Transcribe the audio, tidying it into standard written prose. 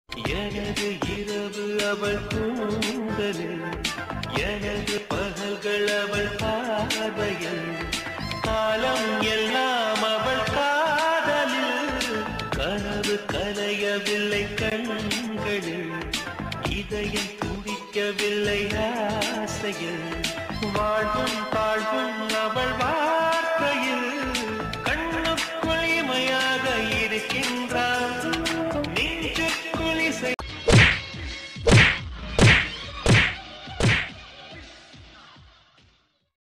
எனது இரவு அவள் கூந்தலில், எனது பகல்கள் அவள் பார்வையில், காலம் எல்லாம் அவள் காதலில். கனவு கலையவில்லை கண்களில், இதயம் துடிக்கவில்லை ஆசையில். வாழ்வும்